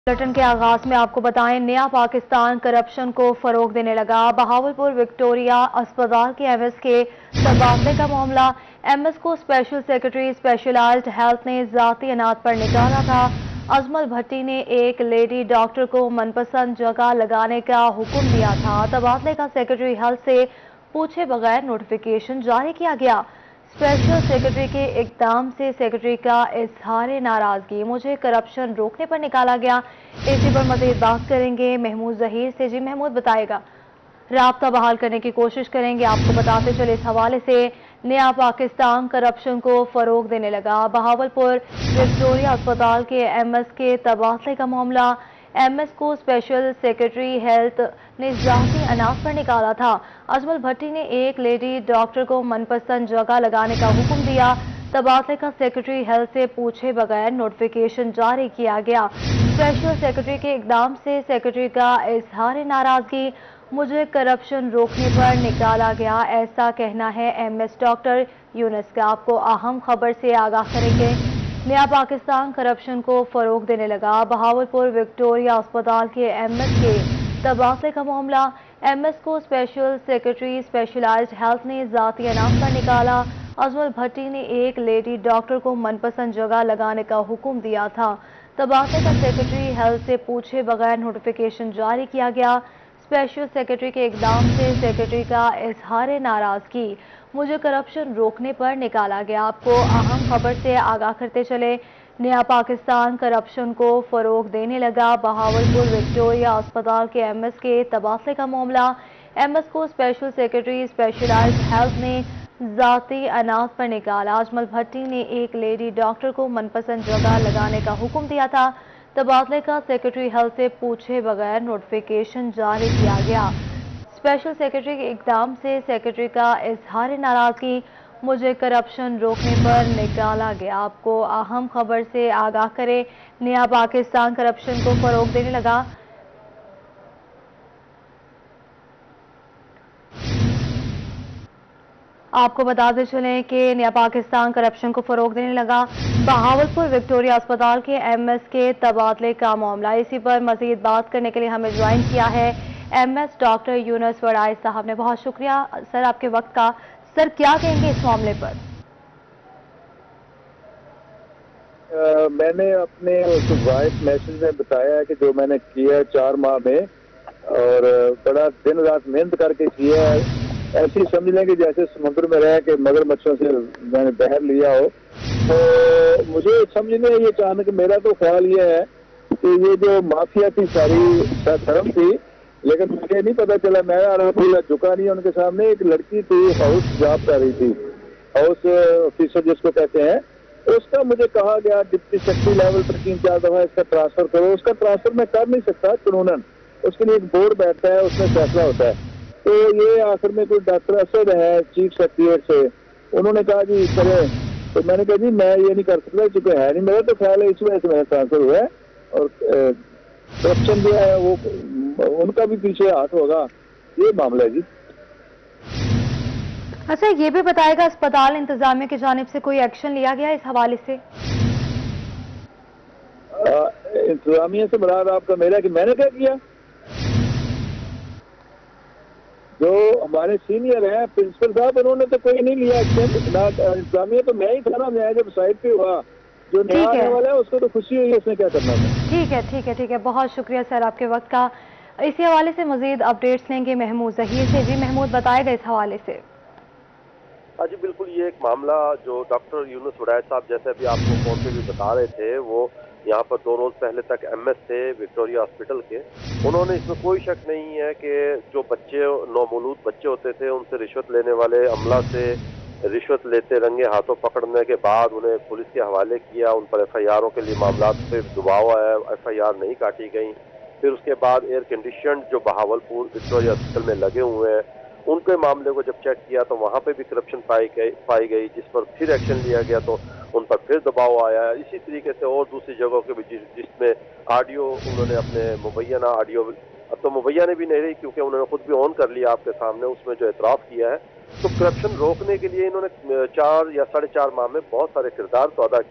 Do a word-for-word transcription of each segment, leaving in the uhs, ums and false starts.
Bulletin के आगाज में आपको बताएं, नया पाकिस्तान करप्शन को फरोग देने लगा। बहावलपुर विक्टोरिया अस्पताल के एमएस के तबादले का मामला। एमएस को स्पेशल सेक्रेटरी स्पेशलाइज्ड हेल्थ ने जाती अनाज पर निकाला था। अजमल भट्टी ने एक लेडी डॉक्टर को मनपसंद जगह लगाने का हुक्म दिया था। तबादले का सेक्रेटरी हेल्थ से पूछे बगैर नोटिफिकेशन जारी किया गया। स्पेशल सेक्रेटरी के इकदाम से सेक्रेटरी का इजहार नाराजगी, मुझे करप्शन रोकने पर निकाला गया। इसी पर मजीद बात करेंगे महमूद जहीर से। जी महमूद, बताएगा। राब्ता बहाल करने की कोशिश करेंगे। आपको बताते चले, इस हवाले से नया पाकिस्तान करप्शन को फरोग देने लगा। बहावलपुर विक्टोरिया अस्पताल के एमएस के तबादले का मामला। एमएस को स्पेशल सेक्रेटरी हेल्थ ने जाती अनाज पर निकाला था। अजमल भट्टी ने एक लेडी डॉक्टर को मनपसंद जगह लगाने का हुक्म दिया। तबादले का सेक्रेटरी हेल्थ से पूछे बगैर नोटिफिकेशन जारी किया गया। स्पेशल सेक्रेटरी के इकदाम से सेक्रेटरी का इजहार नाराजगी, मुझे करप्शन रोकने पर निकाला गया, ऐसा कहना है एमएस डॉक्टर यूनुस का। आपको अहम खबर से आगाह करेंगे। नया पाकिस्तान करप्शन को फरोग देने लगा। बहावलपुर विक्टोरिया अस्पताल के एमएस के तबादले का मामला। एमएस को स्पेशल सेक्रेटरी स्पेशलाइज्ड हेल्थ ने जाती अनाज पर निकाला। अजमल भट्टी ने एक लेडी डॉक्टर को मनपसंद जगह लगाने का हुक्म दिया था। तबादले का सेक्रेटरी हेल्थ से पूछे बगैर नोटिफिकेशन जारी किया गया। स्पेशल सेक्रेटरी के इकदाम से सेक्रेटरी का इजहार नाराजगी, मुझे करप्शन रोकने पर निकाला गया। आपको अहम खबर से आगाह करते चले, नया पाकिस्तान करप्शन को फरोग देने लगा। बहावलपुर विक्टोरिया अस्पताल के एमएस के तबादले का मामला। एमएस को स्पेशल सेक्रेटरी स्पेशलाइज्ड हेल्थ ने जाती अनाज पर निकाला। अजमल भट्टी ने एक लेडी डॉक्टर को मनपसंद जगह लगाने का हुक्म दिया था। तबादले का सेक्रेटरी हेल्थ से पूछे बगैर नोटिफिकेशन जारी किया गया। स्पेशल सेक्रेटरी के इकदाम से सेक्रेटरी का इजहार नाराजगी, मुझे करप्शन रोकने पर निकाला गया। आपको अहम खबर से आगाह करें, नया पाकिस्तान करप्शन को फरोग देने लगा। आपको बताते चलें कि नया पाकिस्तान करप्शन को फरोग देने लगा। बहावलपुर विक्टोरिया अस्पताल के एमएस के तबादले का मामला। इसी पर मजीद बात करने के लिए हमें ज्वाइन किया है एमएस डॉक्टर यूनुस वड़ाई साहब ने। बहुत शुक्रिया सर आपके वक्त का। सर, क्या कहेंगे इस मामले पर? आ, मैंने अपने उस वॉइस मैसेज में बताया है कि जो मैंने किया चार माह में, और बड़ा दिन रात मेहनत करके किया है। ऐसी समझ लें कि जैसे समुद्र में रह के मगरमच्छों से मैंने बहर लिया हो। तो मुझे समझने ये अचानक मेरा तो ख्याल ये है कि ये जो माफिया की सारी धर्म थी, लेकिन मुझे नहीं पता चला, मैं अलहमदुलिल्लाह झुका नहीं उनके सामने। एक लड़की थी, हाउस जॉब कर रही थी, हाउस ऑफिसर जिसको कहते हैं, उसका मुझे कहा गया डिप्टी सेक्रेटरी लेवल पर तीन चार दफा इसका ट्रांसफर करो। उसका ट्रांसफर मैं कर नहीं सकता कानूनन, उसके लिए एक बोर्ड बैठता है, उसमें फैसला होता है। तो ये आखिर में कोई डॉक्टर असद है चीफ सेक्रेटरी से, उन्होंने कहा जी करें। तो मैंने कहा जी मैं ये नहीं कर सकता, चूंकि है नहीं, मेरा तो ख्याल है इस वजह से मेरा ट्रांसफर हुआ है। और करप्शन जो है वो उनका भी पीछे हाथ होगा, ये मामला है जी। अच्छा, ये भी बताएगा अस्पताल इंतजामिया की जानिब से कोई एक्शन लिया गया इस हवाले से? इंतजामिया से मुराद आपका मेरा कि मैंने क्या किया? जो हमारे सीनियर हैं प्रिंसिपल साहब, उन्होंने तो कोई नहीं लिया एक्शन। इंतजामिया तो मैं ही था ना, मैं जब साइड पे हुआ, जो नया आने वाला है उसको तो खुशी हुई, उसने क्या करना था। ठीक है ठीक है ठीक है बहुत शुक्रिया सर आपके वक्त का। इसी हवाले से मजीद अपडेट्स लेंगे महमूद जहीर से। जी महमूद, बताएगा इस हवाले से। हाँ जी बिल्कुल, ये एक मामला जो डॉक्टर यूनुस वड़ाई साहब जैसे अभी आपको फोन पे भी बता रहे थे, वो यहाँ पर दो रोज पहले तक एमएस थे विक्टोरिया हॉस्पिटल के। उन्होंने इसमें कोई शक नहीं है कि जो बच्चे नौमौलूद बच्चे होते थे उनसे रिश्वत लेने वाले अमला से रिश्वत लेते रंगे हाथों पकड़ने के बाद उन्हें पुलिस के हवाले किया। उन पर एफ आई आरों के लिए मामला पे दबाव आया, एफ आई आर नहीं काटी गई। फिर उसके बाद एयर कंडीशन जो बहावलपुर विक्टोरिया हॉस्पिटल में लगे हुए हैं, उनके मामले को जब चेक किया तो वहाँ पे भी करप्शन पाई गई पाई गई जिस पर फिर एक्शन लिया गया, तो उन पर फिर दबाव आया। इसी तरीके से और दूसरी जगहों के भी जिस, जिसमें ऑडियो उन्होंने अपने मुबैना ऑडियो, अब तो मुबैना भी नहीं रही क्योंकि उन्होंने खुद भी ऑन कर लिया आपके सामने, उसमें जो एतराफ़ किया है। तो करप्शन रोकने के लिए इन्होंने चार या साढ़े चार माह में बहुत सारे किरदार तो अदा किए,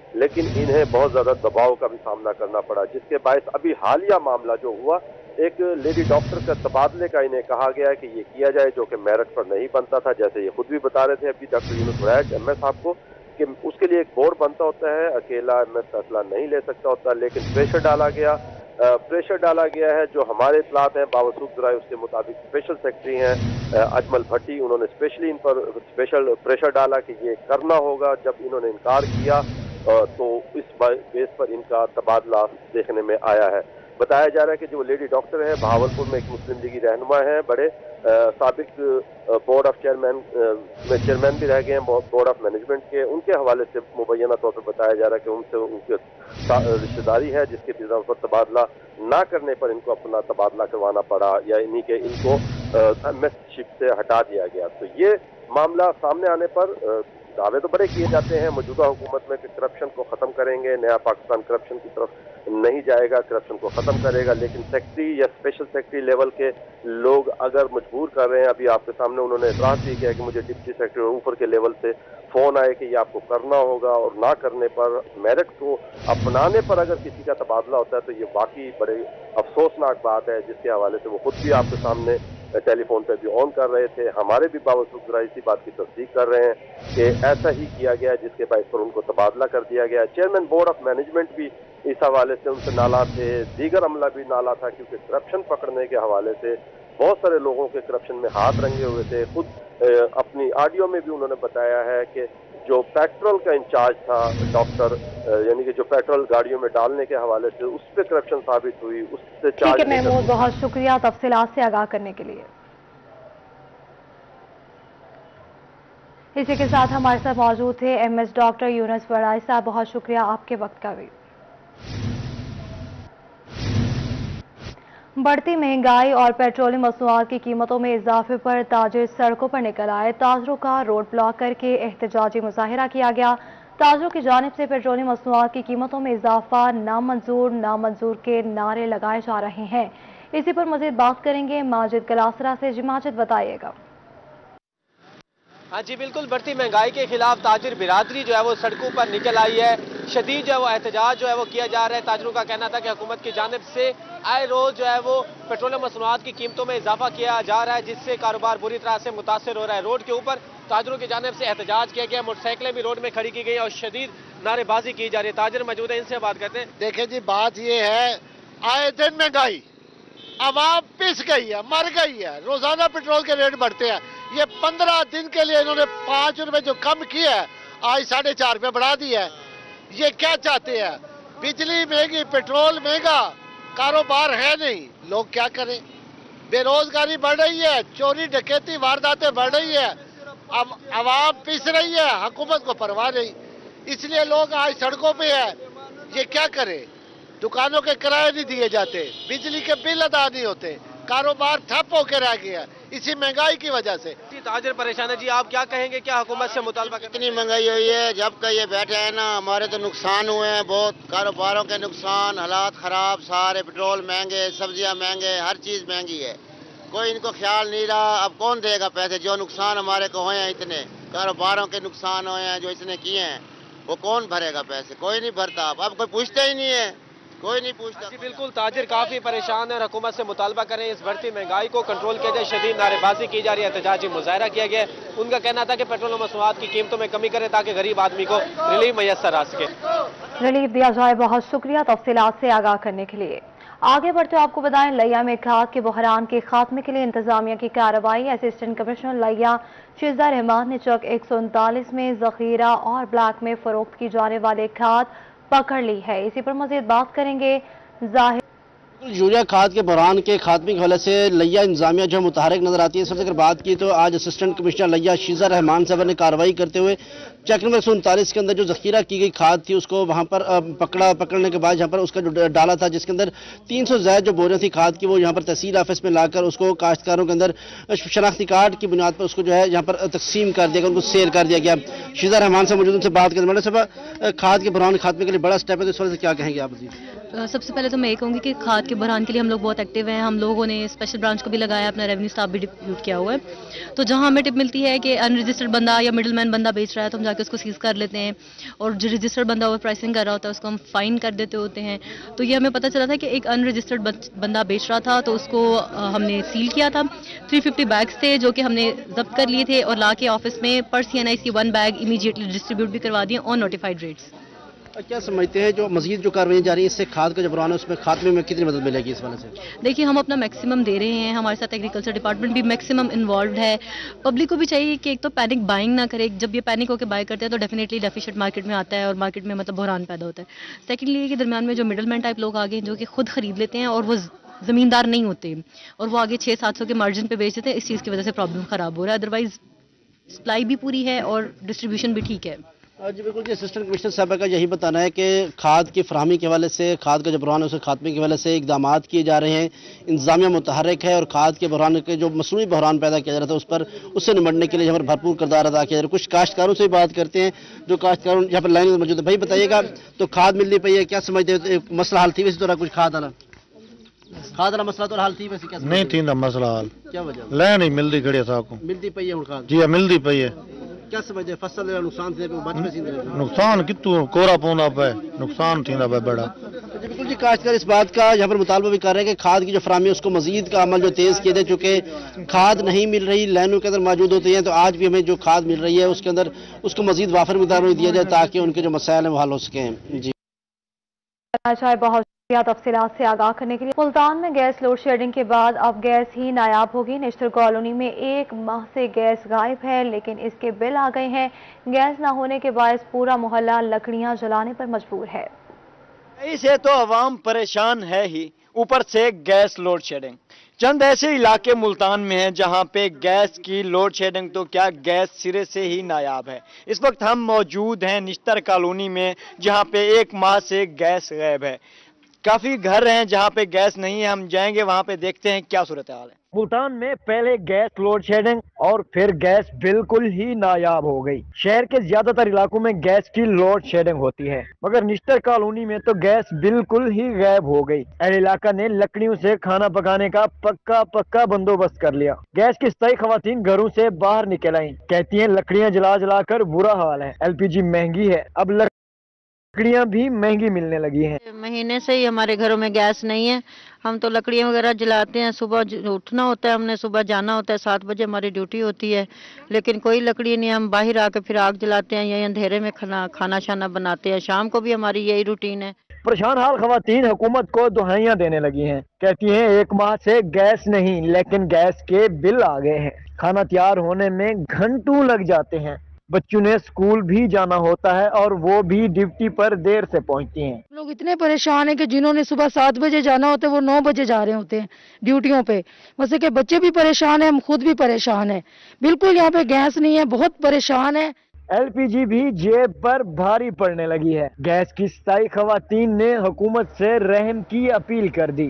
लेकिन इन्हें बहुत ज़्यादा दबाव का भी सामना करना पड़ा, जिसके बायस अभी हालिया मामला जो हुआ, एक लेडी डॉक्टर का तबादले का इन्हें कहा गया है कि ये किया जाए, जो कि मेरिट पर नहीं बनता था। जैसे ये खुद भी बता रहे थे अभी doctor Yunus Waraich M S साहब को कि उसके लिए एक बोर्ड बनता होता है, अकेला एम एस फैसला नहीं ले सकता होता, लेकिन प्रेशर डाला गया प्रेशर डाला गया है। जो हमारे इत्तलात हैं बावसूख ज़राए उसके मुताबिक स्पेशल सेक्रेटरी हैं अजमल भट्टी, उन्होंने स्पेशली इन पर स्पेशल प्रेशर डाला कि ये करना होगा। जब इन्होंने इनकार किया तो इस बेस पर इनका तबादला देखने में आया है। बताया जा रहा है कि जो लेडी डॉक्टर है बहावलपुर में एक मुस्लिम लीगी रहनुमा है, बड़े साबिक बोर्ड ऑफ चेयरमैन में चेयरमैन भी रह गए हैं बोर्ड ऑफ मैनेजमेंट के, उनके हवाले से मुबैना तौर पर बताया जा रहा है कि उनसे उनकी रिश्तेदारी है, जिसके बिना पर तबादला ना करने पर इनको अपना तबादला करवाना पड़ा या इन्हीं के इनको एमएसशिप से हटा दिया गया। तो ये मामला सामने आने पर दावे तो बड़े किए जाते हैं मौजूदा हुकूमत में कि करप्शन को ख़त्म करेंगे, नया पाकिस्तान करप्शन की तरफ नहीं जाएगा, करप्शन को ख़त्म करेगा, लेकिन सेक्रेटरी या स्पेशल सेक्रेटरी लेवल के लोग अगर मजबूर कर रहे हैं, अभी आपके सामने उन्होंने एतराज़ भी किया कि मुझे डिप्टी सेक्रेटरी ऊपर के लेवल से फ़ोन आए कि ये आपको करना होगा, और ना करने पर, मेरिट को अपनाने पर अगर किसी का तबादला होता है तो ये वाकई बड़े अफसोसनाक बात है, जिसके हवाले से वो खुद भी आपके सामने टेलीफोन पे भी ऑन कर रहे थे। हमारे भी बावसूख ज़राए इसी बात की तस्दीक कर रहे हैं कि ऐसा ही किया गया, जिसके बायस पर उनको तबादला कर दिया गया। चेयरमैन बोर्ड ऑफ मैनेजमेंट भी इस हवाले से उनसे नाला थे, दीगर अमला भी नाला था, क्योंकि करप्शन पकड़ने के हवाले से बहुत सारे लोगों के करप्शन में हाथ रंगे हुए थे। खुद अपनी ऑडियो में भी उन्होंने बताया है कि जो पेट्रोल का इंचार्ज था डॉक्टर, यानी कि जो पेट्रोल गाड़ियों में डालने के हवाले से उस पर करप्शन साबित हुई, उससे ठीक है महमूद, बहुत शुक्रिया तफसीलात से आगाह करने के लिए। इसी के साथ हमारे साथ मौजूद थे M S doctor Yunus Waraich साहब, बहुत शुक्रिया आपके वक्त का भी। बढ़ती महंगाई और पेट्रोलियम मसनूआत की कीमतों में इजाफे पर ताजिर सड़कों पर निकल आए। ताजरों का रोड ब्लॉक करके एहतजाजी मुजाहिरा किया गया। ताजरों की जानिब से पेट्रोलियम मसनूआत की कीमतों में इजाफा नामंजूर नामंजूर के नारे लगाए जा रहे हैं। इसी पर मजीद बात करेंगे माजिद गलासरा से। जी माजिद, बताइएगा। हाँ जी बिल्कुल, बढ़ती महंगाई के खिलाफ ताजिर बिरादरी जो है वो सड़कों पर निकल आई है। शदीद जो है वो एहतजाज जो है वो किया जा रहा है। ताजरों का कहना था कि हुकूमत की जानिब से आए रोज जो है वो पेट्रोलियम मसनूआत की कीमतों में इजाफा किया जा रहा है, जिससे कारोबार बुरी तरह से मुतासर हो रहा है। रोड के ऊपर ताजरों की जानिब से एहतजाज किया गया, मोटरसाइकिलें भी रोड में खड़ी की गई और शदीद नारेबाजी की जा रही है। ताजर मौजूद है, इनसे बात करते हैं। देखिए जी, बात ये है, आए दिन महंगाई आवाम पिस गई है, मर गई है। रोजाना पेट्रोल के रेट बढ़ते हैं। ये पंद्रह दिन के लिए इन्होंने पांच रुपए जो कम किया है, आज साढ़े चार रुपए बढ़ा दिया है। ये क्या चाहते हैं? बिजली महंगी, पेट्रोल महंगा, कारोबार है नहीं, लोग क्या करें? बेरोजगारी बढ़ रही है, चोरी डकैती वारदातें बढ़ रही है, अब आवाम पिस रही है, हुकूमत को परवाह नहीं, इसलिए लोग आज सड़कों पे है। ये क्या करे? दुकानों के किराए नहीं दिए जाते, बिजली के बिल अदा नहीं होते, कारोबार ठप होकर रह गया इसी महंगाई की वजह से। ताजर परेशान है जी, आप क्या कहेंगे? क्या हुकूमत से मुतालबा? कितनी महंगाई हुई है, जब का ये बैठे हैं ना, हमारे तो नुकसान हुए हैं बहुत, कारोबारों के नुकसान, हालात खराब सारे, पेट्रोल महंगे, सब्जियां महंगे, हर चीज महंगी है, कोई इनको ख्याल नहीं रहा। अब कौन देगा पैसे? जो नुकसान हमारे को हुए हैं, इतने कारोबारों के नुकसान हुए हैं जो इसने किए हैं, वो कौन भरेगा पैसे? कोई नहीं भरता। अब कोई पूछता ही नहीं है, कोई नहीं पूछता। जी बिल्कुल, ताजिर काफी परेशान है, हुकूमत से मुतालबा करें इस बढ़ती महंगाई को कंट्रोल किया जाए। शदीद नारेबाजी की जा रही है, एहतजाजी मुजाहिरा किया गया है। उनका कहना था कि पेट्रोल और मसनूआत की कीमतों में कमी करें ताकि गरीब आदमी को रिलीफ मैसर आ सके। रिलीफ दिया जाए, बहुत शुक्रिया तफसीलात से आगाह करने के लिए। आगे बढ़ते आपको बताएं, लिया में खाद के बहरान के खात्मे के लिए इंतजामिया की कार्रवाई। असिस्टेंट कमिश्नर लिया शिजा रहमान ने चौक एक सौ उनतालीस में जखीरा और ब्लैक में फरोख्त की जाने वाले खाद पकड़ ली है। इसी पर मजीद बात करेंगे जाहिर। यूरिया खाद के बहरान के खात्मे के हवाले से लिया इंतजामिया जो मुतहरिक नजर आती है। सबसे अगर बात की तो आज असिस्टेंट कमिश्नर लिया शीजा रहमान साहब ने कार्रवाई करते हुए चेक नंबर एक सौ उनतालीस के अंदर जो जखीरा की गई खाद थी उसको वहां पर पकड़ा। पकड़ने के बाद यहाँ पर उसका जो डाला था, जिसके अंदर तीन सौ ज्यादा जो बोरियां थी खाद की, वो यहाँ पर तहसील ऑफिस में लाकर उसको काश्तकारों के अंदर शनाख्ती कार्ड की बुनियाद पर उसको जो है यहाँ पर तकसीम कर दिया गया, उनको सेल कर दिया गया। शीजा रहमान साहब मौजूद, उनसे बात करें। मैडम साहब, खाद के बहरान खात्मे के लिए बड़ा स्टेप है, तो इस वजह से क्या कहेंगे आप? जी सबसे पहले तो मैं ये कहूँगी कि खाद के बहरान के लिए हम लोग बहुत एक्टिव हैं। हम लोगों ने स्पेशल ब्रांच को भी लगाया, अपना रेवेन्यू स्टाफ भी डिप्यूट किया हुआ है। तो जहाँ हमें टिप मिलती है कि अनरजिस्टर्ड बंदा या मिडिल मैन बंदा बेच रहा है तो हम जाके उसको सीज कर लेते हैं, और जो रजिस्टर्ड बंदा ओवर प्राइसिंग कर रहा होता है उसको हम फाइन कर देते होते हैं। तो ये हमें पता चला था कि एक अनरजिस्टर्ड बंदा बेच रहा था, तो उसको हमने सील किया था। थ्री फिफ्टी बैग्स थे जो कि हमने जब्त कर लिए थे और ला के ऑफिस में पर C N I C one bag immediately distribute भी करवा दिए ऑन नोटिफाइड रेट्स। क्या समझते हैं जो मजीद जो कार्रवाई जा रही है इससे खाद का जो बहरान है उसमें खात्मे में कितनी मदद मिलेगी इस वाले से? देखिए, हम अपना मैक्सिमम दे रहे हैं, हमारे साथ एग्रीकल्चर डिपार्टमेंट भी मैक्सिमम इन्वॉल्व है। पब्लिक को भी चाहिए कि एक तो पैनिक बाइंग ना करे। जब ये पैनिक होकर बाय करते हैं तो डेफिनेटली डेफिशिएंट मार्केट में आता है और मार्केट में मतलब बहरान पैदा होता है। सेकेंडली के दरमियान में जो मिडल मैन टाइप लोग आगे जो कि खुद खरीद लेते हैं और वो ज़मींदार नहीं होते और वो आगे छः सात सौ के मार्जिन पे बेच देते हैं, इस चीज़ की वजह से प्रॉब्लम ख़राब हो रहा है। अदरवाइज सप्लाई भी पूरी है और डिस्ट्रीब्यूशन भी ठीक है। जी बिल्कुल जी, असिस्टेंट कमिश्नर साहब का यही बताना है कि खाद की फराहमी के हवाले से, खाद का जो बहरान है उसके खात्मे के हवाले से इकदाम किए जा रहे हैं। इंतजामिया मुतहर्रिक है और खाद के बहरान के जो मसनूई बहरान पैदा किया जा रहा था उस पर उससे निपटने के लिए यहाँ पर भरपूर किरदार अदा किया जा रहा है। कुछ काश्तकारों से बात करते हैं जो काश्तकार यहाँ पर लाइन में मौजूद है। भाई बताइएगा, तो खाद मिलनी पई है, क्या समझते हैं मसला हल थी वैसे तो कुछ खाद वाला खाद वाला मसला तो हल थी वैसे क्या नहीं थी मसला हल? क्या वजह? ले नहीं मिलती खड़ी साको मिलती पई है खाद? जी मिलती पई है। क्या समझते हैं फसल नुकसान थे बच में सी नुकसान कितू कोरा पौना पे नुकसान थींदा पे बड़ा। बिल्कुल जी, काश्तकार इस बात का यहाँ पर मुतालबा भी कर रहे हैं कि खाद की जो फराहमी है उसको मजीद का अमल जो तेज़ किए जाए, चूँकि खाद नहीं मिल रही, लाइनों के अंदर मौजूद होती है, तो आज भी हमें जो खाद मिल रही है उसके अंदर उसको मजीद वाफर मिकदार में दिया जाए ताकि उनके जो मसाइल हैं वो हल हो सकें। जी बहुत तफसीलात से आगाह करने के लिए। मुल्तान में गैस लोड शेडिंग के बाद अब गैस ही नायाब होगी। निश्तर कॉलोनी में एक माह से गैस गायब है, लेकिन इसके बिल आ गए हैं। गैस ना होने के बायस पूरा मोहल्ला लकड़ियां जलाने पर मजबूर है। इससे तो अवाम परेशान है ही, ऊपर से गैस लोड शेडिंग। चंद ऐसे इलाके मुल्तान में हैं जहां पे गैस की लोड शेडिंग तो क्या गैस सिरे से ही नायाब है। इस वक्त हम मौजूद हैं निश्तर कॉलोनी में जहां पे एक माह से गैस गायब है। काफी घर हैं जहां पे गैस नहीं है, हम जाएंगे वहां पे देखते हैं क्या सूरत हाल है। मुल्तान में पहले गैस लोड शेडिंग और फिर गैस बिल्कुल ही नायाब हो गई। शहर के ज्यादातर इलाकों में गैस की लोड शेडिंग होती है, मगर निश्तर कॉलोनी में तो गैस बिल्कुल ही गायब हो गई। अहल इलाका ने लकड़ियों से खाना पकाने का पक्का पक्का बंदोबस्त कर लिया। गैस की स्थायी खवातीन घरों से बाहर निकल आई, कहती हैं लकड़ियां जला जला कर बुरा हाल है। एल पी जी महंगी है, अब लकड़ियां भी महंगी मिलने लगी हैं। महीने से ही हमारे घरों में गैस नहीं है, हम तो लकड़ियां वगैरह जलाते हैं। सुबह उठना होता है, हमने सुबह जाना होता है, सात बजे हमारी ड्यूटी होती है, लेकिन कोई लकड़ी नहीं। हम बाहर आके फिर आग जलाते हैं, यही अंधेरे में खाना खाना शाना बनाते हैं। शाम को भी हमारी यही रूटीन है। परेशान हाल खवातीन हुकूमत को दुहाइयां देने लगी हैं, कहती हैं एक माह से गैस नहीं, लेकिन गैस के बिल आ गए हैं। खाना तैयार होने में घंटों लग जाते हैं। बच्चों ने स्कूल भी जाना होता है और वो भी ड्यूटी पर देर से पहुंचती हैं। लोग इतने परेशान हैं कि जिन्होंने सुबह सात बजे जाना होता है वो नौ बजे जा रहे होते हैं ड्यूटियों पे। वैसे के बच्चे भी परेशान हैं, हम खुद भी परेशान हैं। बिल्कुल यहाँ पे गैस नहीं है, बहुत परेशान है। एल पी जी भी जेब पर भारी पड़ने लगी है। गैस की स्थायी खवातीन ने हुकूमत से रहम की अपील कर दी।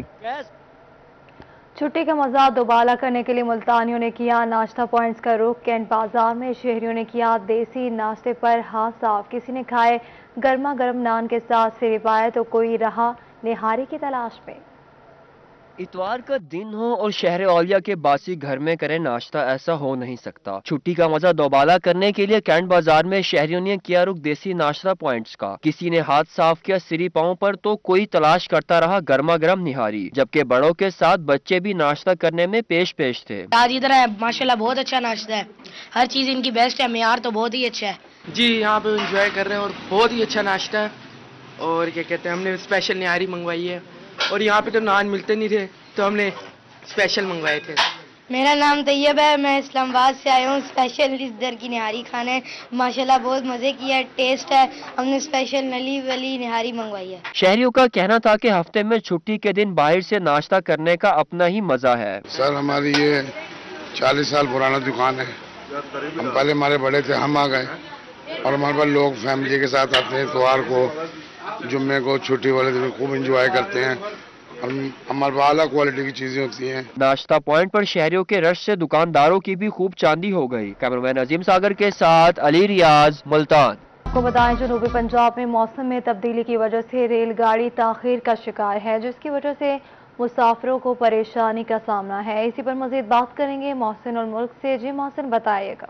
छुट्टी का मजा दोबारा करने के लिए मुल्तानियों ने किया नाश्ता पॉइंट्स का रुख। कैंट बाजार में शहरियों ने किया देसी नाश्ते पर हाथ साफ। किसी ने खाए गर्मा गर्म नान के साथ सिर पाए तो कोई रहा निहारी की तलाश में। इतवार का दिन हो और शहर औलिया के बासी घर में करे नाश्ता, ऐसा हो नहीं सकता। छुट्टी का मजा दोबारा करने के लिए कैंट बाजार में शहरियों ने किया रुख देसी नाश्ता पॉइंट्स का। किसी ने हाथ साफ किया सिरी पाँव पर तो कोई तलाश करता रहा गर्मा गर्म निहारी, जबकि बड़ों के साथ बच्चे भी नाश्ता करने में पेश पेश थे। आज इधर है माशाल्लाह बहुत अच्छा नाश्ता है, हर चीज इनकी बेस्ट है, मेयार तो बहुत ही अच्छा है। जी यहाँ पे एंजॉय कर रहे हैं और बहुत ही अच्छा नाश्ता है। और क्या कहते हैं, हमने स्पेशल निहारी मंगवाई है और यहाँ पे तो नान मिलते नहीं थे तो हमने स्पेशल मंगवाए थे। मेरा नाम तैयब है, मैं इस्लामाबाद से आया हूँ स्पेशल इस दर की निहारी खाने। माशाल्लाह बहुत मजे की है, टेस्ट है। हमने स्पेशल नली वाली निहारी मंगवाई है। शहरियों का कहना था कि हफ्ते में छुट्टी के दिन बाहर से नाश्ता करने का अपना ही मजा है। सर हमारी ये चालीस साल पुराना दुकान है, हम पहले हमारे बड़े थे, हम आ गए और हमारे पास लोग फैमिली के साथ आते हैं। इतवार को, जुम्मे को, छुट्टी वाले दिन खूब इंजॉय करते हैं। हमारे पास आला क्वालिटी की चीजें होती हैं। नाश्ता पॉइंट पर शहरियों के रश से दुकानदारों की भी खूब चांदी हो गई। कैमरामैन अजीम सागर के साथ अली रियाज, मुल्तान। आपको बताएं जनूबी पंजाब में मौसम में तब्दीली की वजह से रेलगाड़ी ताखीर का शिकार है, जिसकी वजह से मुसाफिरों को परेशानी का सामना है। इसी पर मजीद बात करेंगे मोहसिन और मुल्क से। जी मोहसिन, बताइएगा।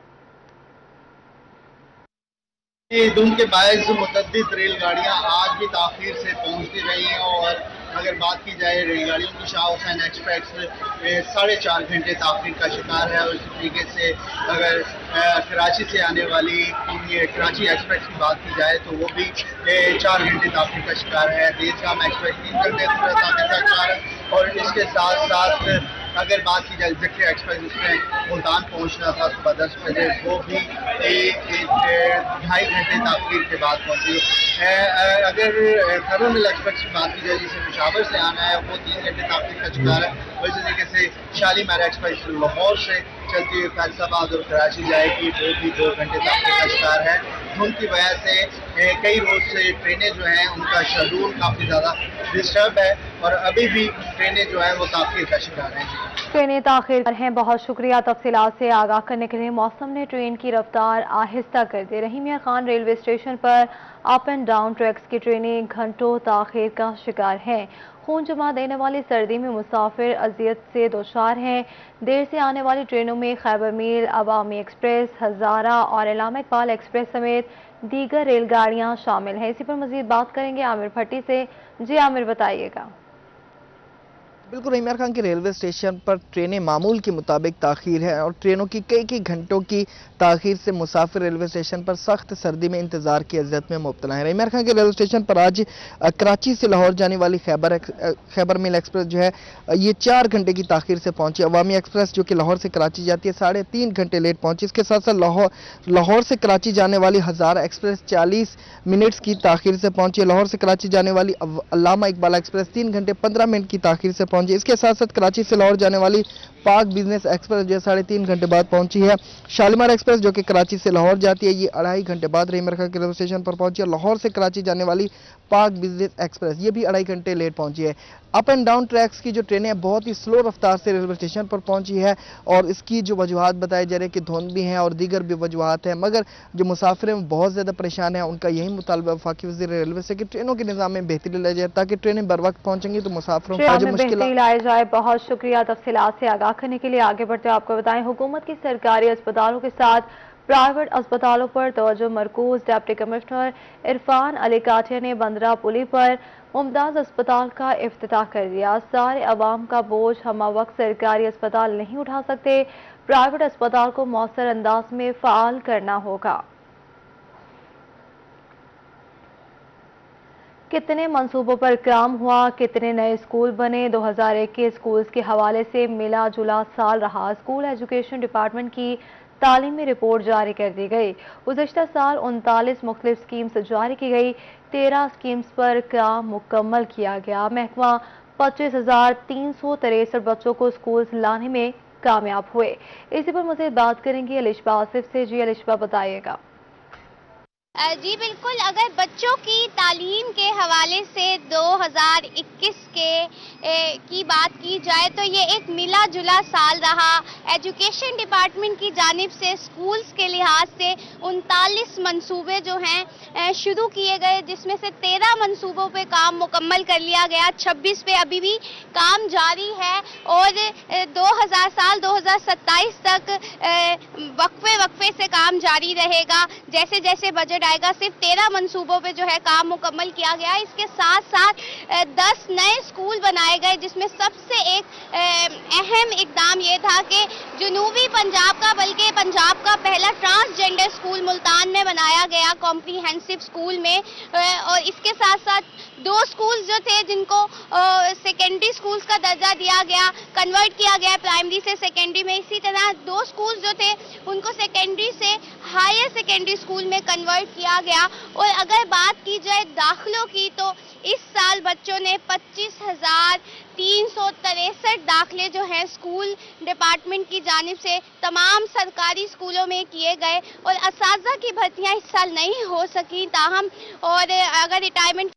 धुंध के बायस मुतअद्दिद रेलगाड़ियां आज भी ताखीर से पहुंचती रही हैं और अगर बात की जाए रेलगाड़ियों की, शाह हुसैन एक्सप्रेस साढ़े चार घंटे ताखीर का शिकार है। और इसी तरीके से अगर कराची से आने वाली कराची एक्सप्रेस की बात की जाए तो वो भी चार घंटे ताखीर का शिकार है। देशगाम एक्सप्रेस तीन घंटे ताखीर का शिकार है। और इसके साथ साथ अगर बात की जाए जिक्र एक्सप्रेस जिसमें मुल्तान पहुंचना था सुबह दस बजे, वो भी ढाई घंटे ताखीर के बाद पहुंची है। अगर खबर मिल एक्सप्रेस की बात की जाए जिसे पेशावर से आना है, वो तीन घंटे ताखीर का शिकार है। और इसी तरीके से शालीमार एक्सप्रेस लाहौर से चलती हुई फैसलाबाद और कराची जाएगी, वो भी दो घंटे ताखीर का शिकार है। धुंध की वजह से कई रोज से ट्रेनें जो हैं उनका शेड्यूल काफ़ी ज़्यादा डिस्टर्ब है और अभी भी ट्रेनें जो है वो ताखीर का शिकार हैं। ट्रेनें ताखीर पर हैं। बहुत शुक्रिया तफसीलात से आगाह करने के लिए। मौसम ने ट्रेन की रफ्तार आहिस्ता कर दी। रहीम यार खान रेलवे स्टेशन पर अप एंड डाउन ट्रैक्स की ट्रेनें घंटों ताखीर का शिकार हैं। खून जमा देने वाली सर्दी में मुसाफिर अजियत से दोचार हैं। देर से आने वाली ट्रेनों में खैबर मील, अवामी एक्सप्रेस, हजारा और इलामा इकबाल एक्सप्रेस समेत दीगर रेलगाड़ियां शामिल हैं। इसी पर मजीद बात करेंगे आमिर भट्टी से। जी आमिर, बताइएगा। बिल्कुल, रहीम यार खान के रेलवे स्टेशन पर ट्रेनें मामूल के मुताबिक ताखीर है और ट्रेनों की कई कई घंटों की ताखीर से मुसाफिर रेलवे स्टेशन पर सख्त सर्दी में इंतजार की अज़ियत में मुब्तला है। रहीम यार खान के रेलवे स्टेशन पर आज कराची से लाहौर जाने वाली खैबर खैबर मेल एक्सप्रेस जो है ये चार घंटे की ताखीर से पहुंची। अवामी एक्सप्रेस जो कि लाहौर से कराची जाती है साढ़े तीन घंटे लेट पहुंची। इसके साथ साथ लाहौर लाहौर से कराची जाने वाली हज़ारा एक्सप्रेस चालीस मिनट्स की ताखीर से पहुंची। लाहौर से कराची जाने वाली अल्लामा इकबाल एक्सप्रेस तीन घंटे पंद्रह मिनट की ताखीर से पहुंची। इसके साथ साथ कराची से लाहौर जाने वाली पाक बिजनेस एक्सप्रेस जो है साढ़े तीन घंटे बाद पहुंची है। शालीमार एक्सप्रेस जो कि कराची से लाहौर जाती है ये अढ़ाई घंटे बाद रहीम यार खान के रेलवे स्टेशन पर पहुंची है। लाहौर से कराची जाने वाली पाक बिजनेस एक्सप्रेस ये भी अढ़ाई घंटे लेट पहुंची है। अप एंड डाउन ट्रैक्स की जो ट्रेनें बहुत ही स्लो रफ्तार से रेलवे स्टेशन पर पहुंची है और इसकी जो वजूहात बताए जा रहे हैं कि धुंध भी हैं और दीगर भी वजूहात हैं, मगर जो मुसाफिर हैं बहुत ज़्यादा परेशान हैं। उनका यही मुतालबा वफाकी वज़ीर रेलवे से कि ट्रेनों के निज़ाम में बेहतरी लाई जाए ताकि ट्रेनें बर वक्त पहुंचेंगी तो मुसाफिरों को जो मुश्किल लाई जाए। बहुत शुक्रिया तफसीलात से आगाह करने के लिए। आगे बढ़ते आपको बताएं, हुकूमत की सरकारी अस्पतालों के साथ प्राइवेट अस्पतालों पर तवज्जो मरकूज। डिप्टी कमिश्नर इरफान अली काठिया ने बंदरा पुली पर मुमताज अस्पताल का इफ्तिताह कर दिया। सारे अवाम का बोझ हम वक्त सरकारी अस्पताल नहीं उठा सकते, प्राइवेट अस्पताल को मौसर अंदाज में फाल करना होगा। कितने मंसूबों पर काम हुआ, कितने नए स्कूल बने। दो हज़ार इक्कीस स्कूल्स के हवाले से मिला जुला साल रहा। स्कूल एजुकेशन डिपार्टमेंट की तालीमी रिपोर्ट जारी कर दी गई। गुज़श्ता साल उनतालीस मुख्तलिफ स्कीम्स जारी की गई। तेरह स्कीम्स पर काम मुकम्मल किया गया। महकमा पच्चीस हजार तीन सौ तिरसठ बच्चों को स्कूल लाने में कामयाब हुए। इसी पर मज़ीद बात करेंगे अलिशबा आसिफ से। जी अलिशबा, बताइएगा। जी बिल्कुल, अगर बच्चों की तालीम के हवाले से दो हज़ार इक्कीस के ए, की बात की जाए तो ये एक मिला जुला साल रहा। एजुकेशन डिपार्टमेंट की जानिब से स्कूल्स के लिहाज से उनतालीस मंसूबे जो हैं शुरू किए गए, जिसमें से तेरह मंसूबों पे काम मुकम्मल कर लिया गया। छब्बीस पे अभी भी काम जारी है और दो हज़ार साल दो हज़ार सत्ताईस तक वक्फे वक्फे से काम जारी रहेगा। जैसे जैसे बजट आएगा सिर्फ तेरह मंसूबों पे जो है काम मुकम्मल किया गया। इसके साथ साथ दस नए स्कूल बनाए गए, जिसमें सबसे एक अहम इकदाम ये था कि जनूबी पंजाब का बल्कि पंजाब का पहला ट्रांसजेंडर स्कूल मुल्तान में बनाया गया, कॉम्प्रीहेंसिव स्कूल में। और इसके साथ साथ दो स्कूल्स जो थे जिनको सेकेंडरी स्कूल्स का दर्जा दिया गया, कन्वर्ट किया गया प्राइमरी से सेकेंडरी में। इसी तरह दो स्कूल्स जो थे उनको सेकेंडरी से हायर सेकेंडरी स्कूल में कन्वर्ट किया गया। और अगर बात की जाए दाखिलों की तो इस साल बच्चों ने पच्चीस हजार तीन सौ तिरसठ दाखिले जो हैं स्कूल डिपार्टमेंट की जानिब से तमाम सरकारी स्कूलों में किए गए। और असातिज़ा की भर्तियां इस साल नहीं हो सकी, ताहम और अगर रिटायरमेंट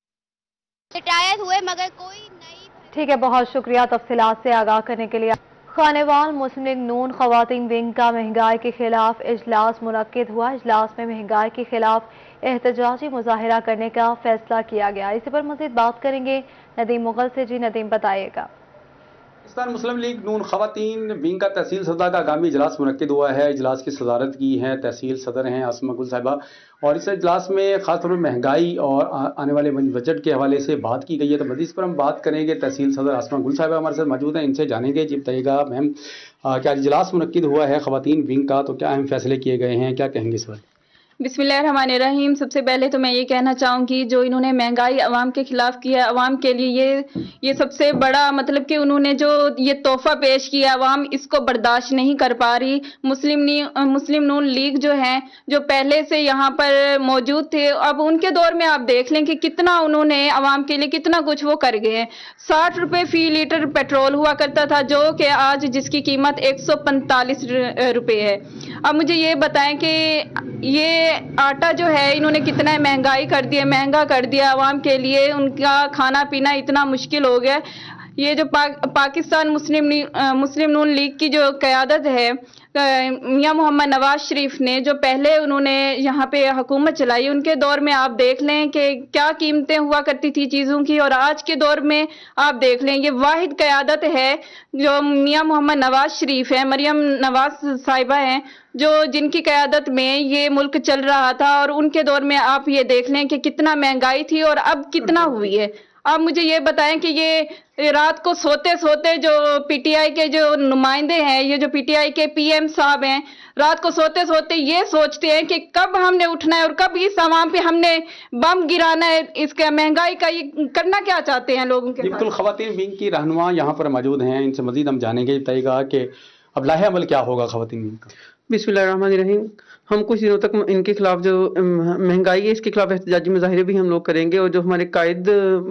रिटायर हुए मगर कोई नई। ठीक है, बहुत शुक्रिया तफसीलात से आगाह करने के लिए। खानेवाल मुस्लिम लीग नून खवातीन विंग का महंगाई के खिलाफ इजलास मुनक्किद हुआ। इजलास में महंगाई के खिलाफ एहतजाजी मुजाहिरा करने का फैसला किया गया। इसी पर मजीद बात करेंगे नदीम मुगल से। जी नदीम, बताइएगा। पाकिस्तान मुस्लिम लीग नून खवातीन विंग का तहसील सदर का आगामी इजलास मुनक्किद हुआ है। इजलास की सदारत की है तहसील सदर हैं आसमा गुल साहिबा, और इस इजलास में खासतौर पर महंगाई और आने वाले बजट के हवाले से बात की गई है। तो मजीद इस पर हम बात करेंगे। तहसील सदर आसमा गुल साहिबा हमारे साथ मौजूद हैं, इनसे जानेंगे। जी बताइएगा मैम, क्या इजलास मुनक्किद हुआ है खवातीन विंग का, तो क्या अहम फैसले किए गए हैं, क्या कहेंगे इस पर? बिस्मिल्लाहिर्रहमानिर्रहीम। सबसे पहले तो मैं ये कहना चाहूँगी, जो इन्होंने महंगाई अवाम के खिलाफ की है, अवाम के लिए ये ये सबसे बड़ा मतलब कि उन्होंने जो ये तोहफा पेश किया, अवाम इसको बर्दाश्त नहीं कर पा रही। मुस्लिम नी, मुस्लिम नून लीग जो है, जो पहले से यहाँ पर मौजूद थे, अब उनके दौर में आप देख लें कि कितना उन्होंने अवाम के लिए कितना कुछ वो कर गए हैं। साठ रुपये फी लीटर पेट्रोल हुआ करता था, जो कि आज जिसकी कीमत एक सौ पैंतालीस रुपये है। अब मुझे ये बताएं कि ये आटा जो है इन्होंने कितना महंगाई कर दिया, महंगा कर दिया अवाम के लिए, उनका खाना पीना इतना मुश्किल हो गया। ये जो पा, पाकिस्तान मुस्लिम मुस्लिम नून लीग की जो क़यादत है मियां मोहम्मद नवाज शरीफ ने, जो पहले उन्होंने यहाँ पे हुकूमत चलाई, उनके दौर में आप देख लें कि क्या कीमतें हुआ करती थी चीज़ों की, और आज के दौर में आप देख लें ये वाहिद क़यादत है जो मियां मोहम्मद नवाज शरीफ है, मरियम नवाज साहिबा हैं, जो जिनकी क़यादत में ये मुल्क चल रहा था। और उनके दौर में आप ये देख लें कि कितना महंगाई थी और अब कितना हुई है। आप मुझे ये बताएं कि ये रात को सोते सोते जो पीटीआई के जो नुमाइंदे हैं, ये जो पीटीआई के पीएम साहब हैं, रात को सोते सोते ये सोचते हैं कि कब हमने उठना है और कब इस आवाम पे हमने बम गिराना है। इसका महंगाई का ये करना क्या चाहते हैं लोगों के? बिल्कुल, खवातीन विंग की रहनुमा यहाँ पर मौजूद हैं, इनसे मजीद हम जानेंगे। बताइएगा कि अब लाहे अमल क्या होगा खवातीन विंग का? बिस्मिल्लाहिर्रहमानिर्रहीम। हम कुछ दिनों तक इनके खिलाफ जो महंगाई है इसके खिलाफ एहतजाजी मुजाहिरे भी हम लोग करेंगे, और जो हमारे कायद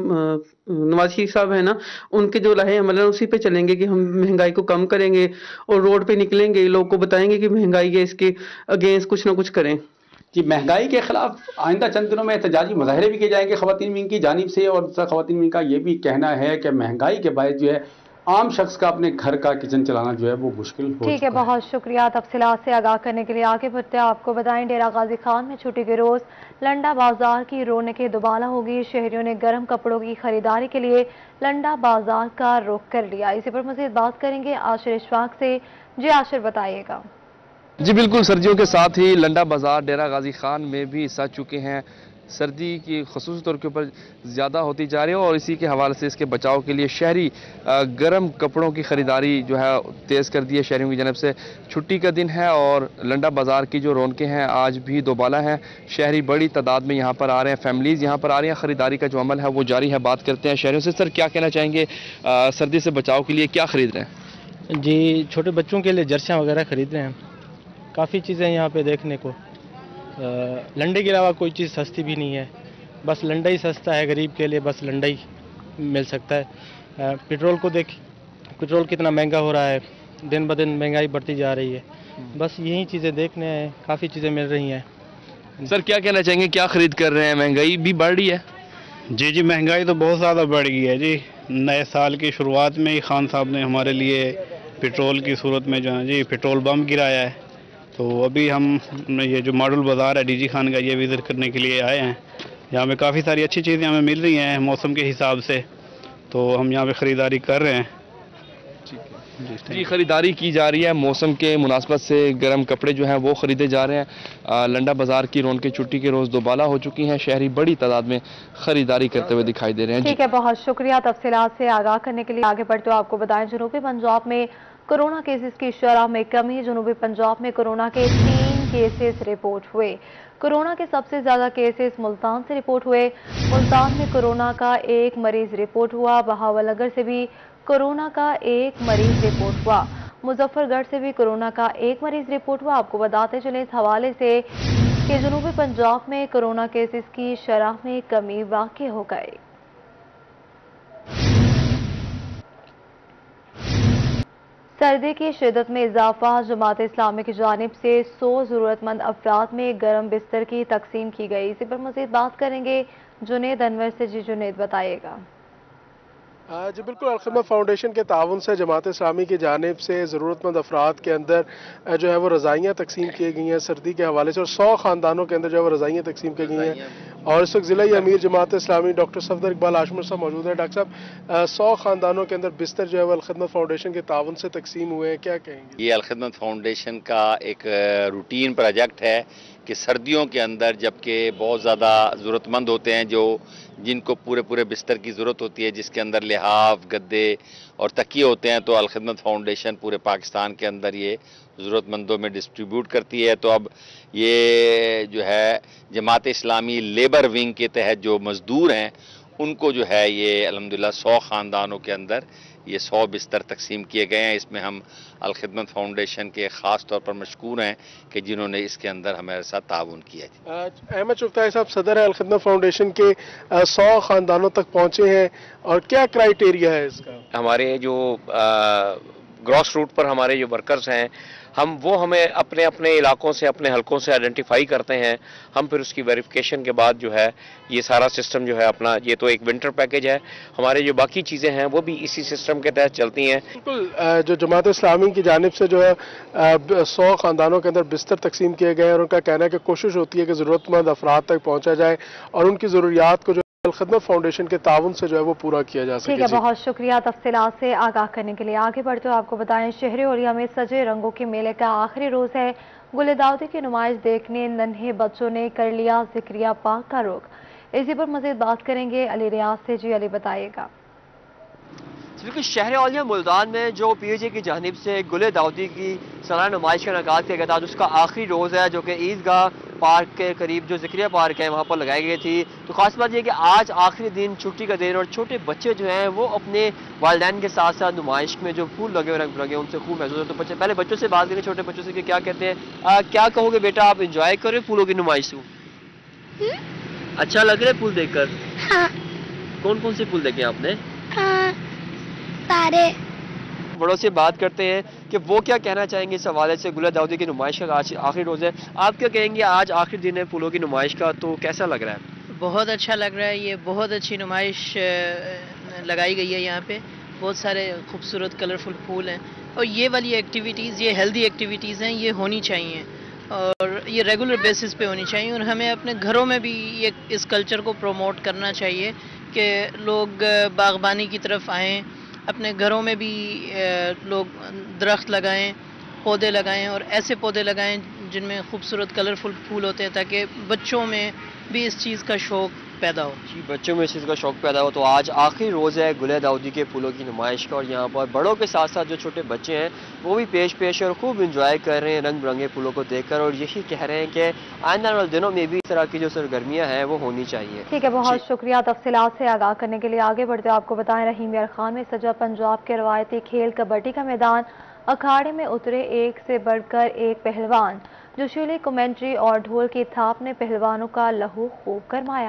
नवाज शरीफ साहब हैं ना, उनके जो लाहे अमल है उसी पे चलेंगे कि हम महंगाई को कम करेंगे और रोड पे निकलेंगे, लोगों को बताएंगे कि महंगाई है, इसके अगेंस्ट कुछ ना कुछ करें। जी, महंगाई के खिलाफ आइंदा चंद दिनों में एहतजाजी मुजाहिरे भी किए जाएंगे खवातीन विंग की जानिब से, और खवातीन विंग का ये भी कहना है कि महंगाई के बायस जो है आम शख्स का अपने घर का किचन चलाना जो है वो मुश्किल हो। ठीक है, बहुत शुक्रिया तफसीलात से आगाह करने के लिए। आगे बढ़ते आपको बताएं, डेरा गाजी खान में छुट्टी के रोज लंडा बाजार की रौनकें दोबारा होगी। शहरियों ने गर्म कपड़ों की खरीदारी के लिए लंडा बाजार का रुख कर लिया। इसी पर मजीद बात करेंगे आशिर इशफाक से। जी आशिर, बताइएगा। जी बिल्कुल, सर्दियों के साथ ही लंडा बाजार डेरा गाजी खान में भी सज चुके हैं। सर्दी की खसूसी तौर के ऊपर ज़्यादा होती जा रही है, और इसी के हवाले से इसके बचाव के लिए शहरी गर्म कपड़ों की ख़रीदारी जो है तेज़ कर दी है शहरियों की जानब से। छुट्टी का दिन है और लंडा बाज़ार की जो रौनकें हैं आज भी दोबाला हैं। शहरी बड़ी तादाद में यहाँ पर आ रहे हैं, फैमिलीज़ यहाँ पर आ रही हैं, ख़रीदारी का जो अमल है वो जारी है। बात करते हैं शहरियों से। सर, क्या कहना चाहेंगे, आ, सर्दी से बचाव के लिए क्या ख़रीद रहे हैं? जी, छोटे बच्चों के लिए जर्सियाँ वगैरह ख़रीद रहे हैं। काफ़ी चीज़ें यहाँ पर देखने को, लंडे के अलावा कोई चीज़ सस्ती भी नहीं है, बस लंडा ही सस्ता है। गरीब के लिए बस लंडा ही मिल सकता है। पेट्रोल को देख, पेट्रोल कितना महंगा हो रहा है, दिन ब दिन महंगाई बढ़ती जा रही है। बस यही चीज़ें देखने हैं, काफ़ी चीज़ें मिल रही हैं। सर, क्या कहना चाहेंगे, क्या खरीद कर रहे हैं? महंगाई भी बढ़ रही है? जी जी, महंगाई तो बहुत ज़्यादा बढ़ गई है जी। नए साल की शुरुआत में ही खान साहब ने हमारे लिए पेट्रोल की सूरत में जो है जी पेट्रोल बम गिराया है। तो अभी हम ये जो मॉडल बाज़ार है डीजी खान का, ये विज़िट करने के लिए आए हैं। यहाँ पे काफ़ी सारी अच्छी चीज़ें हमें मिल रही हैं मौसम के हिसाब से, तो हम यहाँ पे ख़रीदारी कर रहे हैं। जी, ख़रीदारी की जा रही है। मौसम के मुनासबत से गर्म कपड़े जो हैं वो ख़रीदे जा रहे हैं। आ, लंडा बाज़ार की रौनकें छुट्टी के रोज़ दोबाला हो चुकी हैं। शहरी बड़ी तादाद में ख़रीदारी करते हुए दिखाई दे रहे हैं। ठीक है, बहुत शुक्रिया तफसीलात से आगाह करने के लिए। आगे बढ़ते हुए आपको बताएं, जनूबी पंजाब में कोरोना केसेस की शरह में कमी। जनूबी पंजाब में कोरोना के तीन केसेस रिपोर्ट हुए। कोरोना के सबसे ज्यादा केसेस मुल्तान से रिपोर्ट हुए। मुल्तान में कोरोना का एक मरीज रिपोर्ट हुआ। बहावलनगर से भी कोरोना का एक मरीज रिपोर्ट हुआ। मुजफ्फरगढ़ से भी कोरोना का एक मरीज रिपोर्ट हुआ। आपको बताते चले इस हवाले से कि जनूबी पंजाब में कोरोना केसेस की शरह में कमी वाक़ई हो गई। सर्दी की शिद्दत में इजाफा। जमात इस्लामी की जानिब से सौ ज़रूरतमंद अफराद में गर्म बिस्तर की तकसीम की गई। इसी पर मज़ीद बात करेंगे जुनेद अनवर से। जी जुनेद, बताइएगा। جی بالکل، الخدمت فاؤنڈیشن کے تعاون سے جماعت اسلامی کی جانب سے ضرورت مند افراد کے اندر جو ہے وہ رضائیاں تقسیم کی گئی ہیں سردی کے حوالے سے، اور سو خاندانوں کے اندر جو ہے وہ رضائیاں تقسیم کی گئی ہیں. اور اس وقت ضلعی امیر جماعت اسلامی ڈاکٹر صفدر اقبال آشمر صاحب موجود ہیں. ڈاکٹر صاحب، سو خاندانوں کے اندر بستر جو ہے وہ الخدمت فاؤنڈیشن کے تعاون سے تقسیم ہوئے ہیں، کیا کہیں گے؟ یہ الخدمت فاؤنڈیشن کا ایک روٹین پروجیکٹ ہے کہ سردیوں کے اندر جبکہ بہت زیادہ ضرورت مند ہوتے ہیں، جو جن کو پورے پورے بستر کی ضرورت ہوتی ہے، جس کے اندر لحاف، گدے اور تکیے ہوتے ہیں، تو الخدمت فاؤنڈیشن پورے پاکستان کے اندر یہ ضرورت مندوں میں ڈسٹریبیوٹ کرتی ہے. تو اب یہ جو ہے جماعت اسلامی لیبر ونگ کے تحت جو مزدور ہیں ان کو جو ہے یہ الحمدللہ سو خاندانوں کے اندر یہ سو بستر تقسیم کیے گئے ہیں. اس میں ہم الخدمت فاؤنڈیشن کے خاص طور پر مشکور ہیں کہ جنہوں نے اس کے اندر ہمارے ساتھ تعاون کیا. احمد چغتائی صاحب صدر ہیں الخدمت فاؤنڈیشن کے، سو خاندانوں تک پہنچے ہیں، اور کیا کرائیٹیریا ہے اس کا؟ ہمارے جو گراس روٹ پر ہمارے جو ورکرز ہیں، ہم وہ ہمیں اپنے اپنے علاقوں سے، اپنے حلقوں سے آئیڈینٹیفائی کرتے ہیں. ہم پھر اس کی ویریفیکیشن کے بعد جو ہے یہ سارا سسٹم جو ہے اپنا، یہ تو ایک ونٹر پیکیج ہے، ہمارے جو باقی چیزیں ہیں وہ بھی اسی سسٹم کے تحت چلتی ہیں. بالکل، جو جماعت اسلامی کی جانب سے جو ہے سو خاندانوں کے اندر بستر تقسیم کیے گئے ہیں، اور ان کا کہنا ہے کہ کوشش ہوتی ہے کہ ضرورت مند افراد تک پہنچا جائے اور ان کی ضروریات کو جو الخدمت فاؤنڈیشن کے تعاون سے جو ہے وہ پورا کیا جا سکے. ٹھیک ہے، بہت شکریہ تفصیلات سے آگاہ کرنے کے لیے. آگے بڑھتے ہوئے آپ کو بتائیں، شہر اولیا میں سجے رنگوں کے میلے کا آخری روز ہے. گل داؤدی کی نمائش دیکھنے ننھے بچوں نے کر لیا ذکریہ پاک کا رخ. اسی پر مزید بات کریں گے علی ریاض سے. جی علی، بتائیے گا. بالکل، شہر اولیا ملتان میں جو پی ایچ اے کی جانب سے گل داؤدی کی سالانہ نمائش کا انعقاد کیا گیا تھا، اس کا آخری روز ہے، جو کہ عیدگاہ پارک کے قریب جو ذکریہ پارک ہے وہاں پر لگائی گئی تھی. تو خاص بات یہ کہ آج آخری دن، چھٹی کا دن، اور چھوٹے بچے جو ہیں وہ اپنے والدین کے ساتھ ساتھ نمائش میں جو پھول لگے ہوئے رنگ برنگے ان سے خوب محسوس ہے. تو بچے پہلے بچوں سے بات کریں، چھوٹے بچوں سے کہ کیا کہتے ہیں. کیا کہو گے بیٹا، آپ انجوائے کر رہے پھولوں کی نمائش سے؟ اچھا لگ رہا ہے پھول دیکھ کر؟ کون کون سے پھول دیکھے آپ نے؟ سارے. بڑوں سے بات کرتے ہیں کہ وہ کیا کہنا چاہیں گے اس حوالے سے. گل داؤدی کی نمائش کا آج آخری روز ہے، آپ کیا کہیں گے؟ آج آخری دن ہے پھولوں کی نمائش کا، تو کیسا لگ رہا ہے؟ بہت اچھا لگ رہا ہے. یہ بہت اچھی نمائش لگائی گئی ہے. یہاں پہ بہت سارے خوبصورت کلرفل پھول ہیں، اور یہ والی ایکٹیویٹیز، یہ ہیلدی ایکٹیویٹیز ہیں، یہ ہونی چاہیے، اور یہ ریگولر بیسس پہ ہونی چاہیے. اور ہمیں اپنے گھروں میں بھی یہ اس کلچر کو پروموٹ کرنا چاہیے کہ لوگ باغبانی کی طرف آئیں، اپنے گھروں میں بھی لوگ درخت لگائیں، پودے لگائیں، اور ایسے پودے لگائیں جن میں خوبصورت کلرفل پھول ہوتے ہیں، تاکہ بچوں میں بھی اس چیز کا شوق پیدا ہو. جی، بچوں میں اس چیز کا شوق پیدا ہو. تو آج آخری روز ہے گل داؤدی کے پھولوں کی نمائش کا، اور یہاں پر بڑوں کے ساتھ ساتھ جو چھوٹے بچے ہیں وہ بھی پیش پیش اور خوب انجوائے کر رہے ہیں رنگ برنگے پھولوں کو دیکھ کر، اور یہی کہہ رہے ہیں کہ آئندہ والے دنوں میں بھی اس طرح کی جو سرگرمیاں ہیں وہ ہونی چاہیے. ٹھیک ہے، بہت شکریہ تفصیلات سے آگاہ کرنے کے لیے. آگے بڑھتے آپ کو بتائیں، رحیم یار خان میں سجا پنجاب کے روایتی کھیل کبڈی کا میدان. اکھاڑے میں اترے ایک سے بڑھ کر ایک پہلوان. جوشیلی کمنٹری اور ڈھول کی تھاپ نے پہلوانوں کا لہو خوب گرمایا.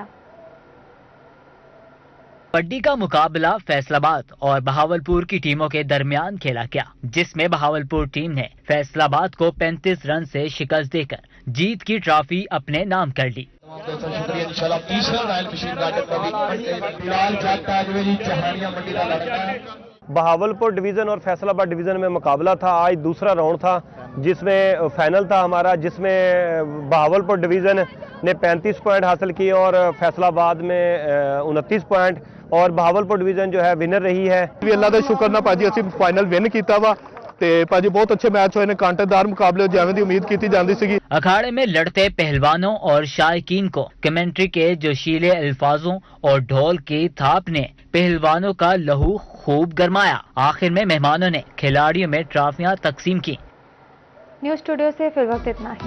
کبڈی کا مقابلہ فیصل آباد اور بہاولپور کی ٹیموں کے درمیان کھیلا گیا، جس میں بہاولپور ٹیم نے فیصل آباد کو پینتیس رن سے شکست دے کر جیت کی ٹرافی اپنے نام کر لی. بہاولپور ڈویژن اور فیصل آباد ڈویژن میں مقابلہ تھا. آج دوسرا راؤنڈ تھا جس میں فائنل تھا ہمارا، جس میں بہاولپور ڈویژن نے پینتیس پوائنٹ حاصل کیے اور فیصل آباد میں انتیس پوائنٹ، اور بہاولپور ڈویژن جو ہے ونر رہی ہے. اللہ کا شکر نہ پاجی اسی فائنل ون کیتا وا تے پاجی بہت اچھے میچ ہوئے نے، کانٹے دار مقابلے جیویں دی امید کیتی جاندی سی. اکھاڑے میں لڑتے پہلوانوں اور شائقین کو کمنٹری کے جوشیلے الفاظوں اور ڈھول کی تھاپ نے پہلوانوں کا لہو خوب گرمایا. آخر میں مہمانوں نے کھلاڑیوں میں ٹرافیاں تقسیم کی. نیوز اسٹوڈیو سے فی الوقت اتنا ہی.